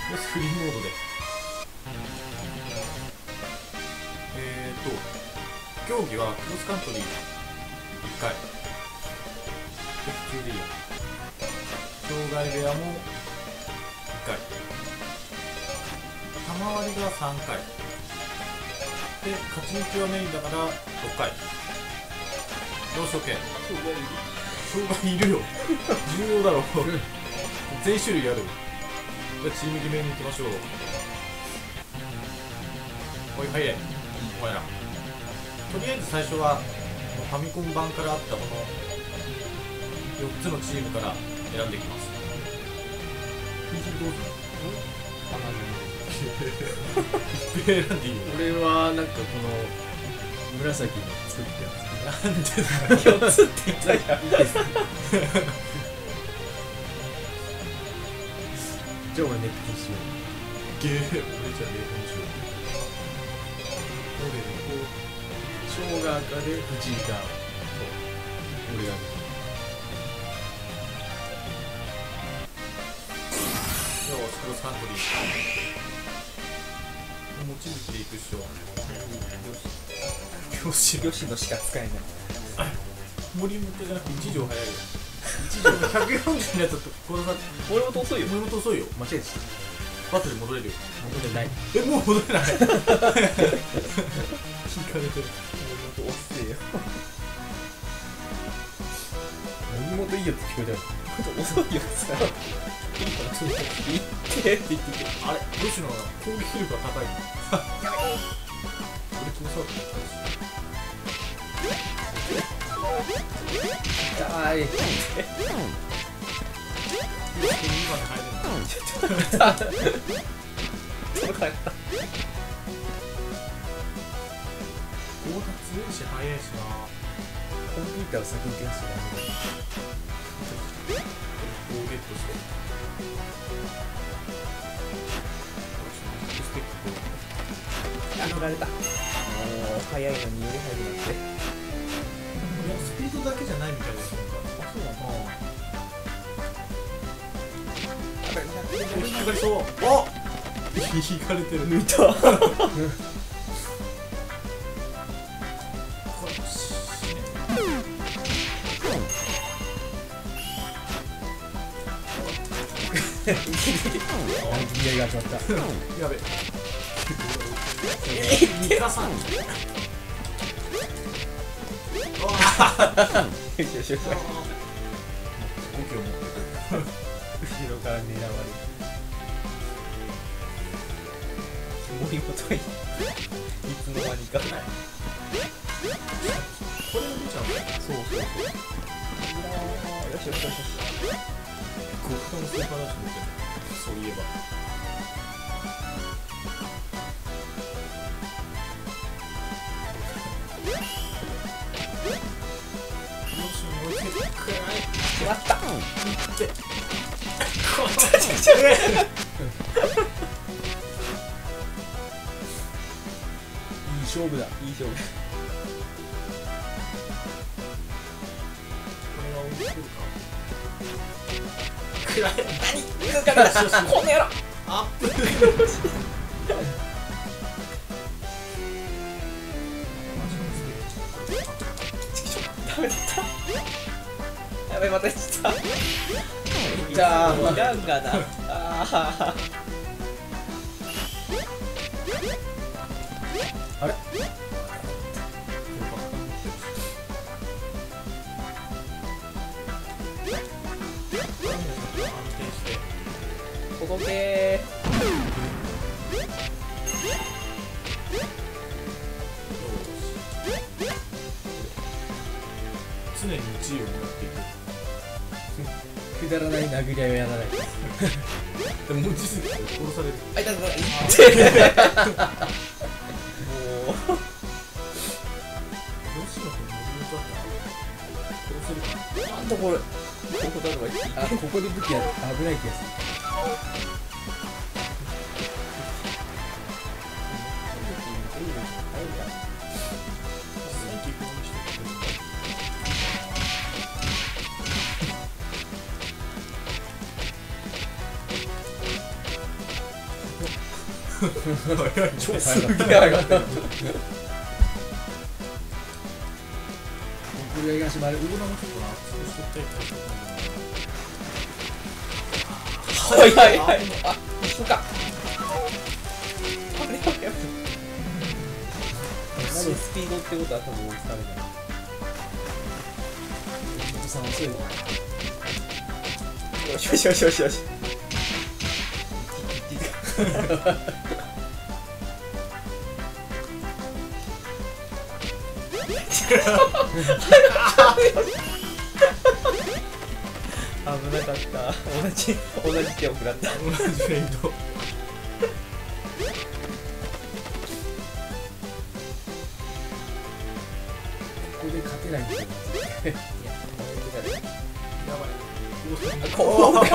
よし、フリーモードで。競技はクロスカントリー1回。普通でいいや。障害部屋も1回。玉割りが3回。で、勝ち抜きはメインだから6回。要所権。障害いるよ。重要だろう。全種類ある。じゃあチーム決めに行きましょう。おい、早い。お前ら。とりあえず最初はファミコン版からあったこの4つのチームから選んでいきます。どうぞ。選んでいいよ。 俺はなんかこの紫の作ってやなんでだつ4つって言ったらいいですじゃあ俺ネットしよう。 ゲー俺じゃあ冷凍しよう。 小が赤で藤井が俺がよし、クロスカントリー持ち引きでいくっしょ。よし吉野しか使えない。 森本じゃなくて1条早いよ。1条140のやつだとこのさ俺も遅いよ。 森本遅いよ。 間違えてバトル戻れるよ。 戻れない。 え、もう戻れない聞かれてる。 遅いよ。 森本いいよって聞こえたよ。 遅いよさ。言ってって言ってて。 あれ、吉野は攻撃力が高い。俺、このサーブやったし。 痛い。 2番で入れるの。 届かれた。 強奪し早いしな。 コンピューターを先に行きましたね。 ゲットして。ステック取られた。もう早いのにより早くなって。 いや、スピードだけじゃないみたいです。なんか。あ、そうなの。引かれそう。あ、引かれてる。 抜いた。 気合が始まった。 やべ。ミカさん。 よしよしよし。 5キロ持ってる。 後ろから狙われる。森本いつの間にか。 これを見ちゃうんだよ。 そうそうそう。よしよしよしよし。 極端なスーパーダッシュ持ってる。そういえば。 決まった。 こいい勝負だ。 いい勝負。 れが追いつけるか。 何抜かれた。この野郎。 アップ。 ダメだった。やべ、また来た。 じゃあいらんがな。ああれ届け常に1位を狙っていく。 くだらない殴り合いをやらない。 でも文字数で殺される。 あ、いたいたいた。もう吉野君モデルだったら殺せるかな。 なんだこれ。ここだとか言って。 あ、ここで武器やる。危ない気がする。 早い超ね。 早かった。 すげえ上がってる。 これがしまる。 オーナーもちょっとな、潰しとったりとか。 はいはいはい。あ、一緒か。あれはやっぱスピードってことは多分追いつかれない。 お父さん遅いわ。 よしよしよしよしよし。危なかった。同じ手を食らった。 同じフェイント。 ここで勝てないんだよ。 やばい。 こう好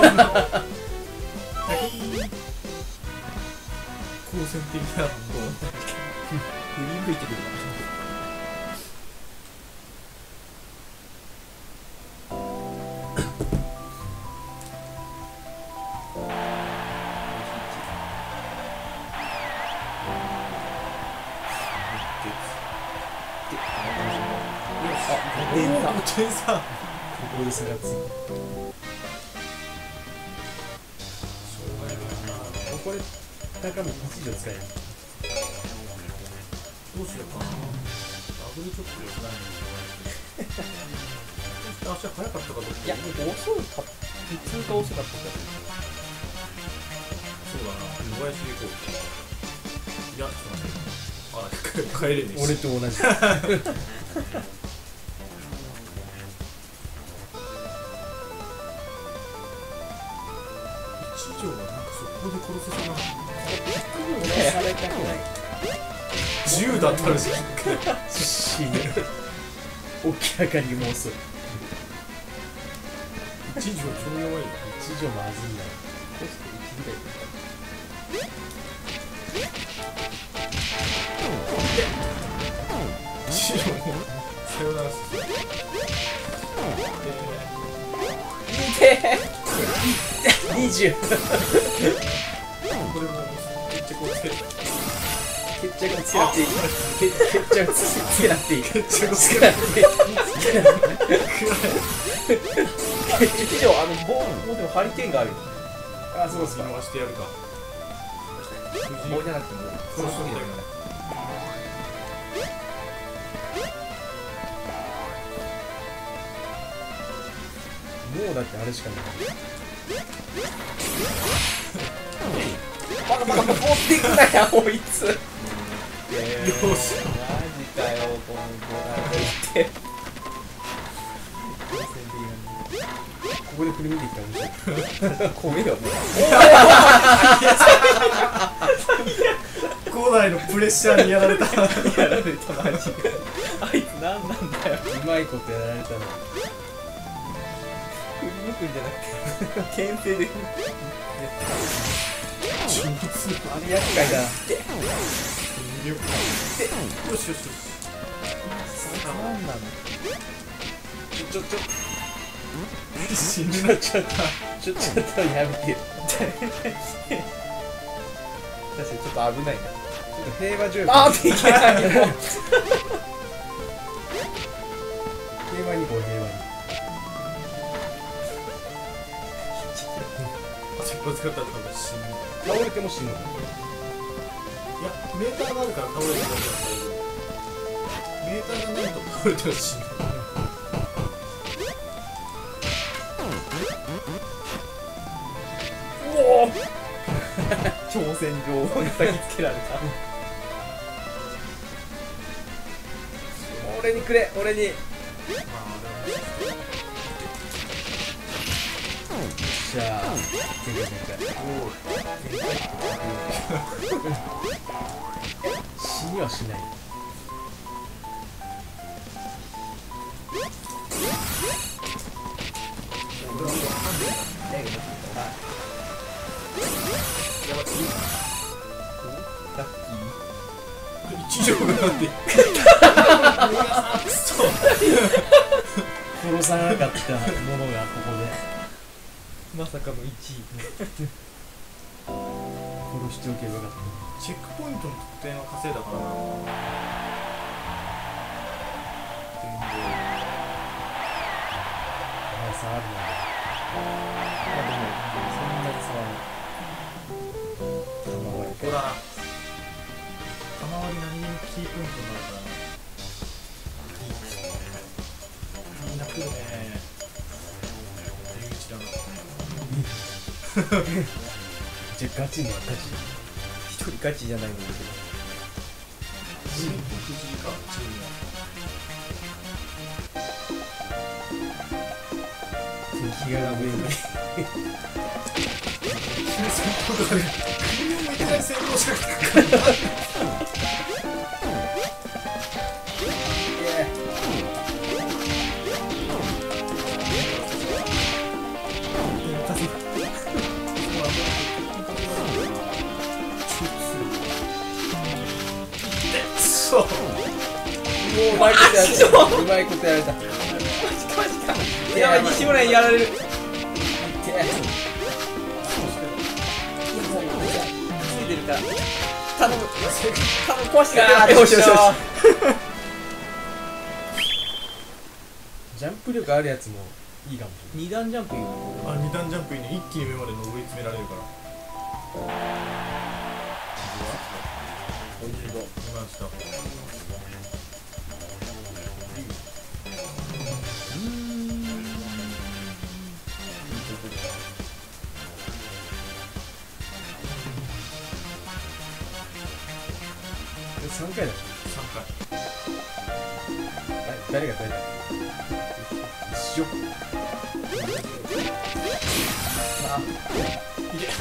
戦的な。 振り向いてくる 5点差。 ここで差がついて。これ中身1以上使える。 どうしようかな。ダブルちょっと良くないの。足早かったかどうか。 いや、遅いか、普通か遅かったか。 そうだな。小林で行こう。いや、ちょっと待って。あ、帰れねえし。 俺と同じ。 一条がなんかそこで殺せそうな。 されたくない。 10だったらしい。 死ぬ。明らかにもう遅い。 一条超弱いよ。 一条まずいんだよ。 コスト1ぐらいだ一条さよならし 20。 これもめっちゃこうつける。 決着つけなくていい。決着つけなくていい。 決着つけなくていい。 一応もうでもハリケーンがあるよ。 あ、そうですか。 見逃してやるか。 棒じゃなくてもそうそうだよね。 もうだってあれしかない。 バカバカ持っていくなよこいつ。 よし。 マジかよこのボラと言って。 ここで振り向いてきたら面白い。 米よね。 五代のプレッシャーにやられた。 やられたマジで。あいつ何なんだよ。 うまいことやられたの。 振り向くんじゃなくて牽制で振る。 あれ厄介だ。 よしよしよし。 何なの。 死ぬなっちゃった。 ちょっとやめてよ。 確かにちょっと危ないな。 平和条約。 あー、いけないよ。 平和にこう平和に。 ぶつかったら多分死ぬ。 倒れても死ぬの。 いや、メーターがあるから倒れてるだけだったけど、メーターがないと倒れたら死ぬ。 おお挑戦状を叩きつけられた。俺にくれ、俺に。 じゃあ全開。死にはしない。 俺は分かんないな。ラッキー。 一条がなんでくそ殺さなかったものがここでまさかの1位。 殺しておけばよかった。 チェックポイントの得点を稼いだからな。全然差あるな。まあでもそんなに差はない。 ここだな。玉割り何にもキーポイントになるからな。みんな来るね。11だな。 じゃガチにはガチ。一人ガチじゃないんだけど。 藤井かチームは。 気が楽に戦闘とかで国をいきなり戦闘しなくてそう、 もううまいことやった。うまいことやられた。 マジか。やばい、西村にやられる。ついてるから頼む壊してくれ。よしよしよし。 ジャンプ力あるやつもいいかもしれない。 二段ジャンプいいの？ あ、二段ジャンプいいね。一気に上まで上り詰められるから。 本当だ。 今した。 3回だ。 3回。 誰が一緒。 あ、いけ。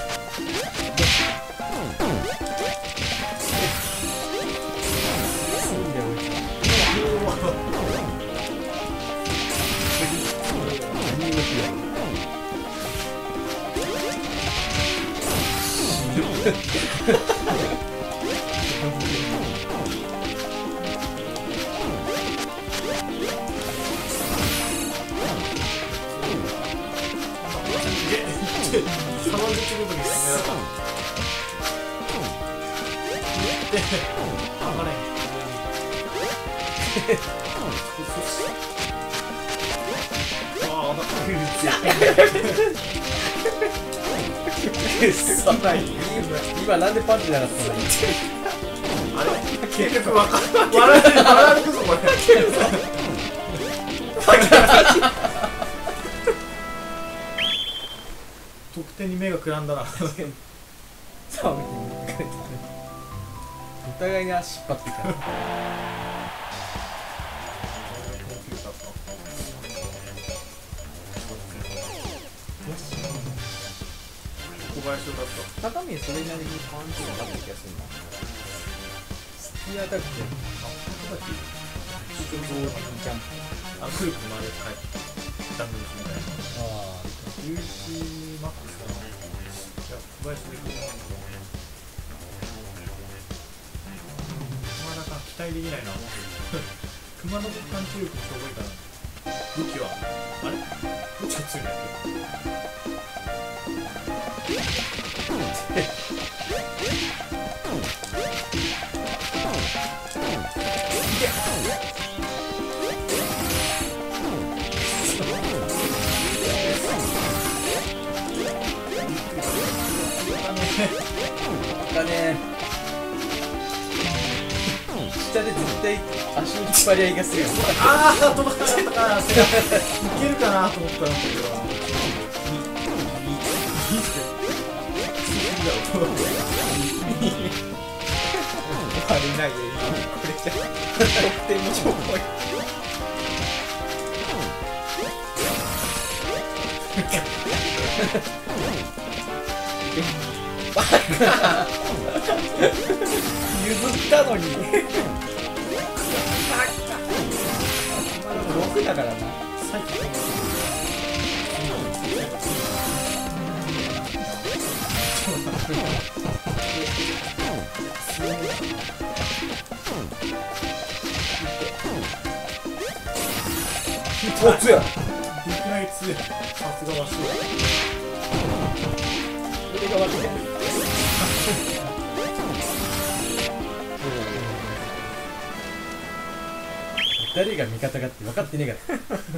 今なんでパンチなかったの？ あれ結局笑うぞこれ。得点に目がくらんだな。 お互いに足引っ張ってきた。 小林よかった。 高見それなりにパンチがかかった気がするな。 スピアタックじゃん。 ジャンプ。 あ、くるくる回るやつ帰ってダメージみたいな。 あ 11マックスかな。じゃあ小林でいく。まだか期待できないな。熊のパンチ力もすごいから。武器はあれ武器が強いんだっだね。下で絶対足の引っ張り合いがするよ。 ああ、飛ばっちゃったからいけるかなと思ったんだけど。 悪いないよ、これじゃ得点もしょぼい。譲ったのに。まだ6だからな。 おっ、強い。 いきなり強い。さすがわしい。 腕が悪いね。 誰が味方かって分かってねえから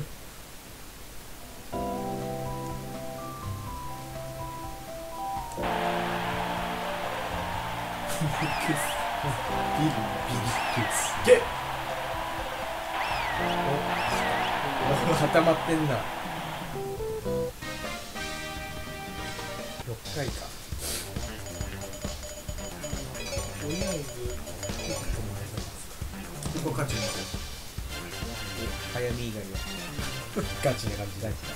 ビリゲッ固まってんな6回かとりあえずここ勝ちになる早見以外はガチな感じ大事だ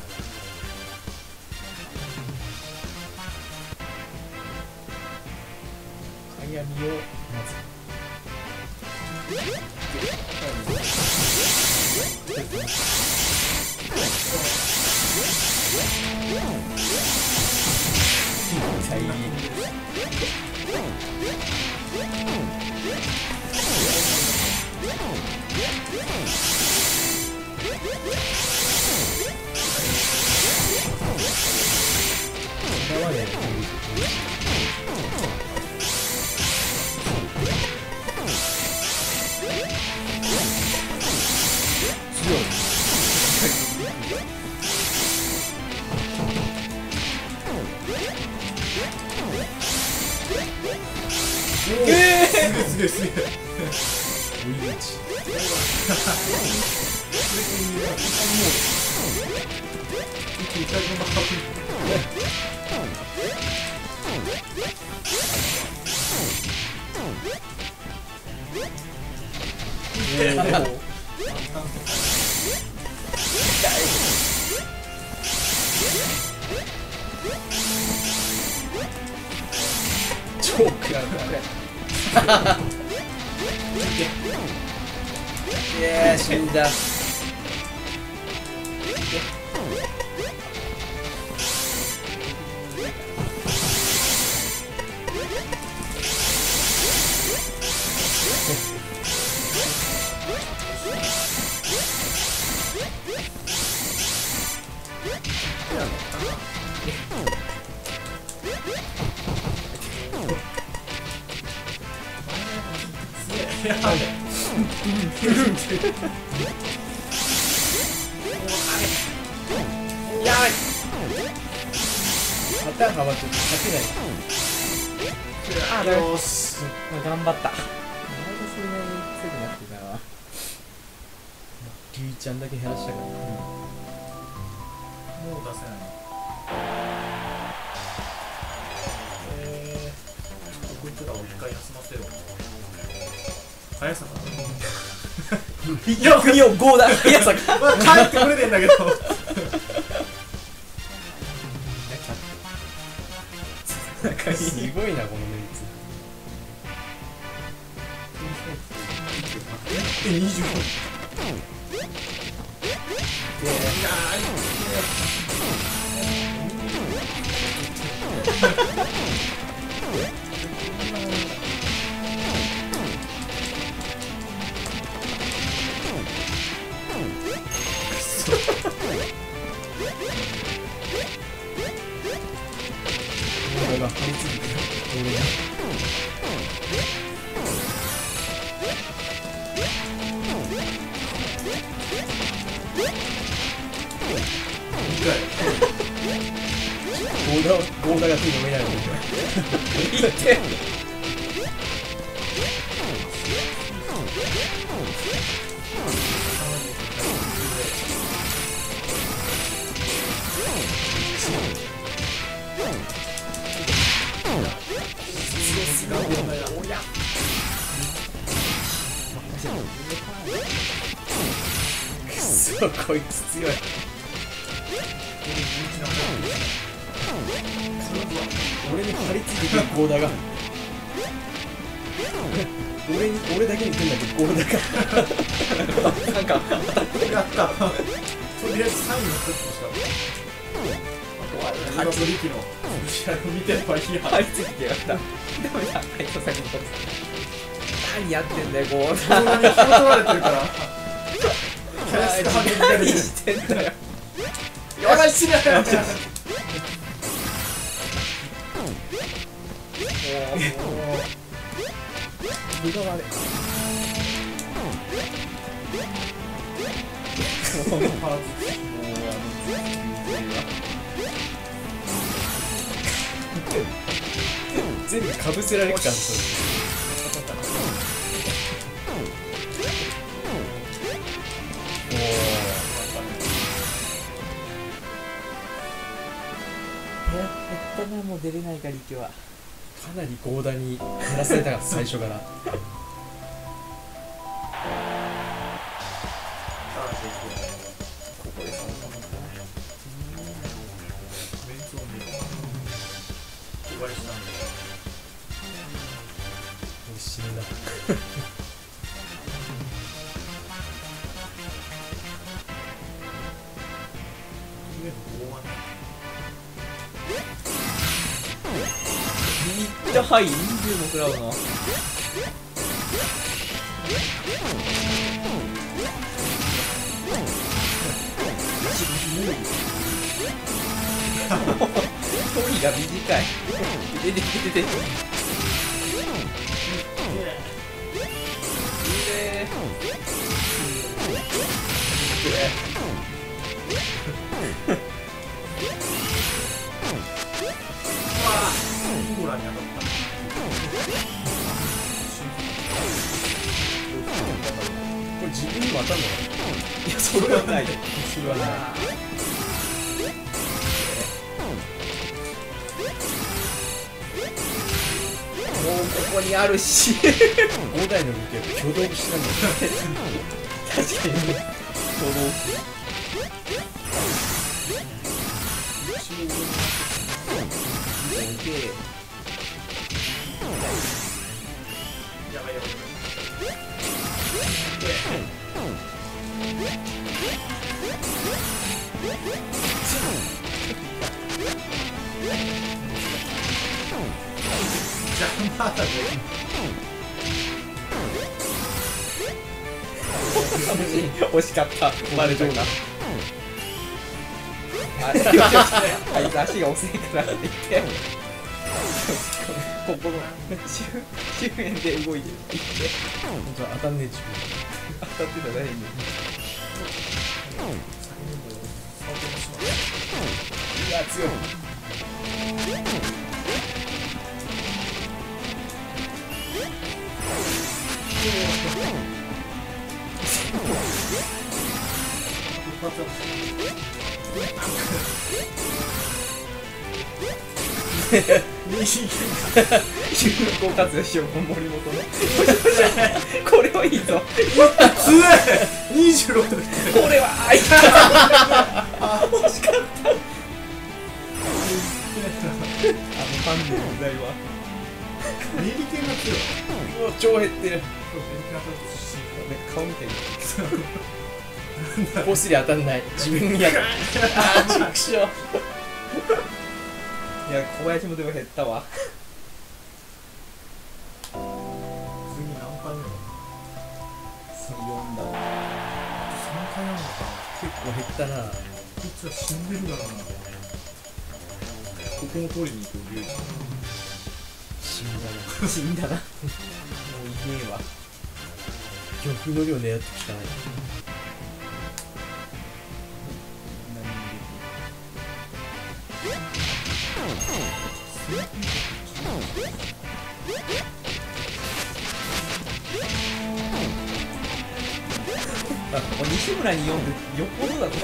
早見をまず最悪今まですげえすげえ追い打ちチョークやいやー死んだやばいパターンハマって勝てないよーし頑張ったそれなりに強くなってたわリュウちゃんだけ減らしたから、 もう出せないこいつらを一回休ませよう速さかいや国を5だ速さかまあ帰ってくれてんだけどすごいなこのメンツ 25 俺が張り付いてる俺がゴーダが手に飲めないのいってくそこいつ強い俺に張り付いてくるゴーダが俺だけに来るんだけどゴーダがなんかやったとりあえず3位の時としたハリツリキの試合を見てればいいや張り付いてきやがったダメだ配送先に取って何やってんだよこう動画に気を取られてるから林か励んでる何してんだよやばい死ね部が悪いもう全部かぶせられるからそれ。 減ったな、もう出れないか、力は。 かなり強打に減らされたから最初から。 ここでそんなもんかメンツを見る小林なんで死ぬな。 めっちゃハイ20も食らうな。距離が短い。出てきて出てきて。 ゴラに当たった。 これ自分にも当たんのかいや、それはないよ。 それはない。 もうここにあるし。 5台の動きは挙動しなんだ。 確かにね。 やばいやばい。邪魔だね。 惜しかった。バレちゃった。あいつ足が遅いからって言って。ここの周辺で動いてるって言って。 本当は当たんねえ自分。 当たってたら誰に。いや、強い。有効活用しよう、森本の。これはいいぞ。 強い。26とか言って。 これはあいつ。惜しかった。ファンの問題は。 メリケンが強い。 うわ超減ってる。 顔見てる。 こうすりゃ当たんない。自分に当たる。ああ、畜生。 いや、小林もでも減ったわ。 次何回目だ。 4だわ。 3回なのか。 結構減ったな。 こいつは死んでるだろうな。ここも取りに行くリュウジ。 死んだな。 死んだな。もういねえわ。 玉の量狙ってきたない。 西村に読んでよっぽどだと。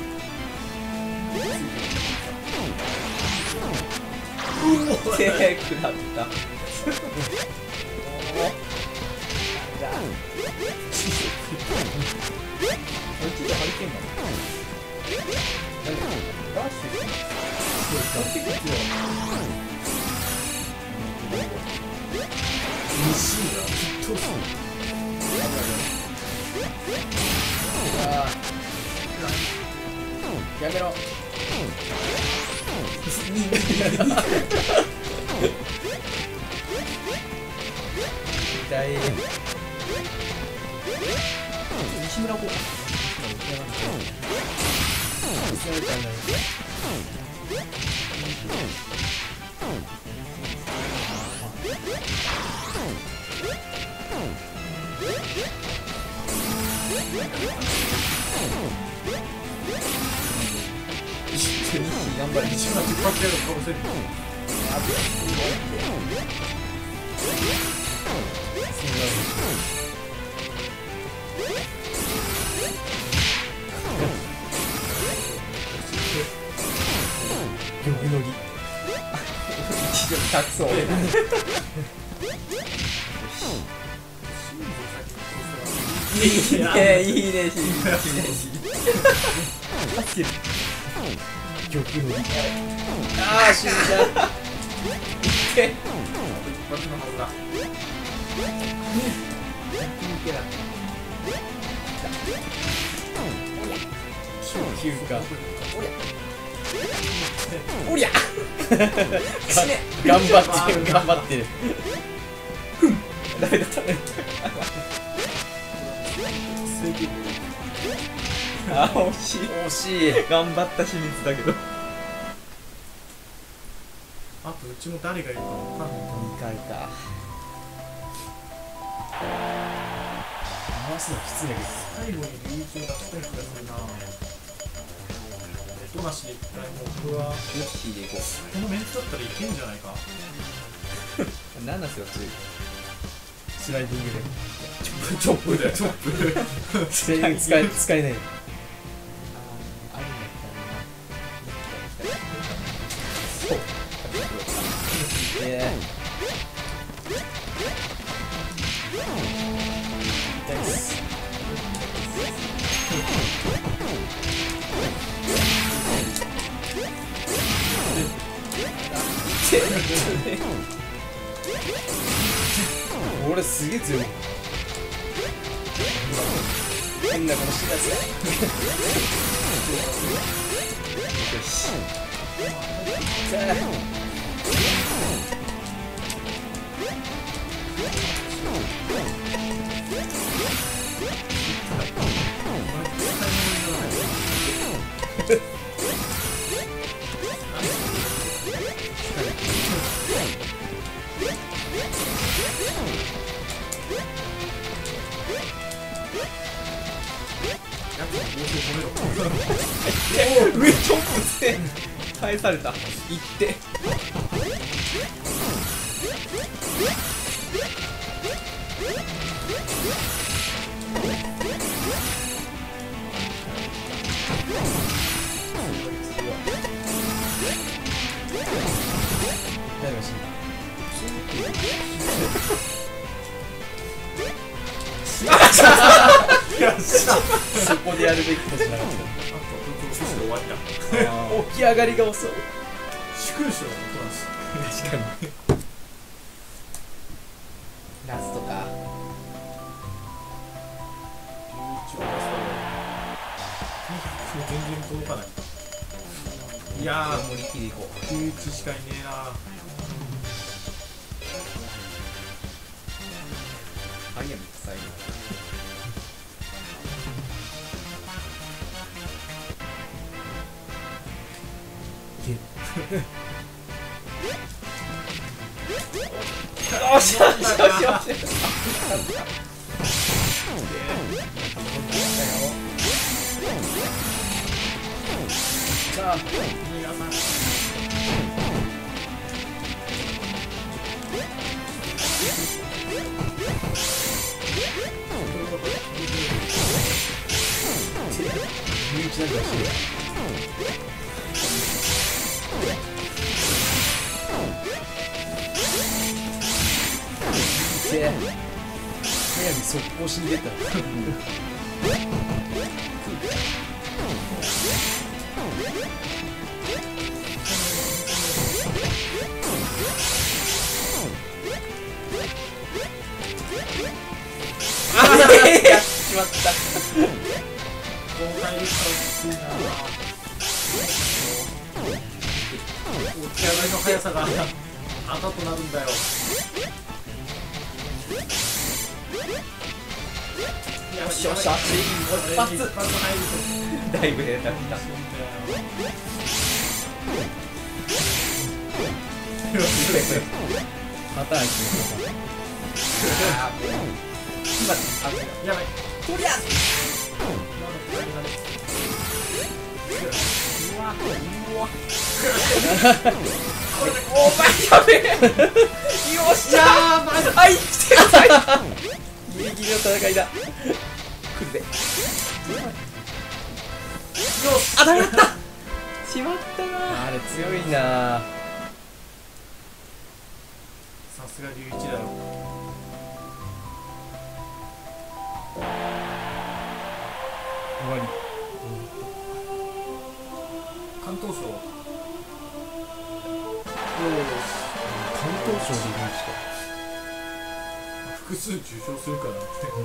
手食らった。じゃあ、こっちでハリケーンだな。ダッシュして結構強い。 西村ずっとそう。 やめろ。痛い。西村こう。 頑張れ。 一番一発やるかもしれない。 玉のり。一応隠そう。いいね、いいね、玉のり。ああ、死んじゃう。いけ。 一発のはずだ。 9か。おりゃ。頑張ってる、頑張ってる。ダメだったね。あ、惜しい。惜しい。頑張った秘密だけど。 あとうちも誰がいるかわかんない。 2回か。回すのきついんだけど。 最後に流暢出したい気がするな。音なしで一回もう僕はヨッシーでいこう。 このメンツだったらいけんじゃないか。 何なんすよ、つい。 スライディングでチョップだよ、チョップ。 使えない。 あるんだったらそう。俺すげえ強い。変なことしないですよ。よし。上チョップして返された。いって誰が死んだ。そこでやるべきことしなかった。 終わった。 起き上がりが遅い。 祝意しろよ、音なし。 確かに。ラストか。 全然届かない。いやー、 盛り切りいこう。 11しかいねえな。 アイアム最後。よしよしよしよし。 さあ、皆さん。 早見速攻死んでた。 やっちまった。 公開率がきついな。起き上がりの速さが赤となるんだよ。 よしよし、あっち一発。 一発入るだいぶ下手きた。 パターン1 ああ、もう今あ、 やばい。 とりあえずお前やべえ。よっしゃー、まだ生きてる。ギリギリの戦いだ。来るで。あ、ダメだった。しまったな。あれ強いな。 さすが龍一だろ。 終わり。 関東省。 関東省でリーチか。 複数受賞するからって。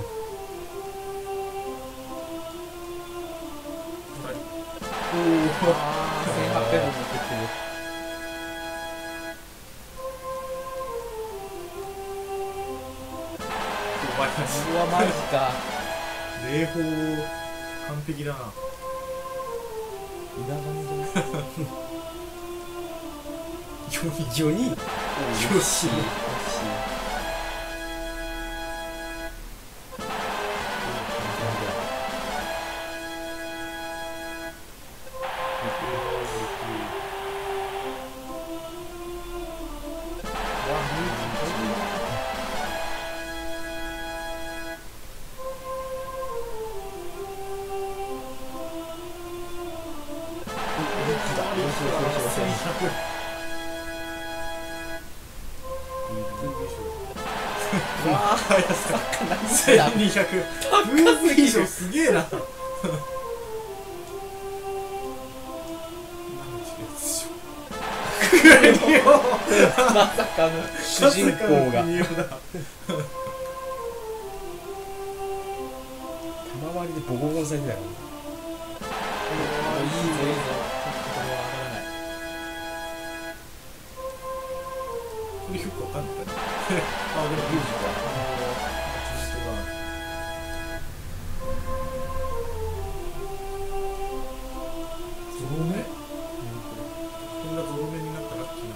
おお。1800も持ってってる。 お前たちうわ、マジか。 霊峰完璧だな。 裏金じゃない 4人 4人。 よしうわあ、 速さ1200分以上すげえな。 まさかの主人公が玉割りでボコボコにされてたよ。いいぞいいぞ。これは上がらない。 これよくわかんない。あ、でもリュウジか。ゾロ目？こんなゾロ目になったラッキ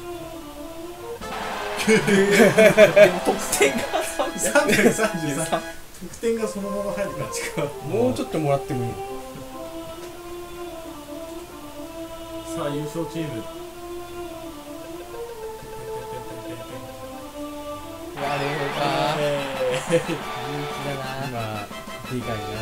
ーな選手。 でも得点が 333。得点がそのまま入る感じか。 もうちょっともらってもいい。 さあ優勝チーム。 我が人気だな。今でかいな。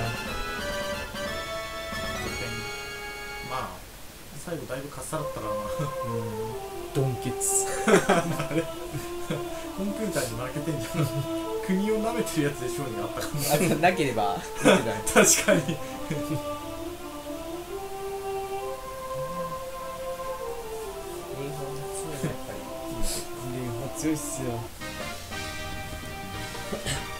まあ最後だいぶかっさらったからな。 ドンケツ。 あれコンピューターに負けてんじゃん。国を舐めてるやつで勝利があったかもしれない。 なければ確かに。 強いっすよ。